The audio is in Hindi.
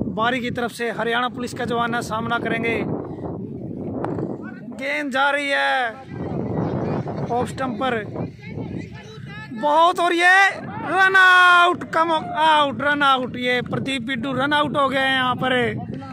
बारी की तरफ से हरियाणा पुलिस का जवान है, सामना करेंगे। गेंद जा रही है ऑफ स्टंप पर बहुत, और ये run out, come out, run out. ये प्रदीप बिड्डू रन आउट हो गए हैं यहाँ पर।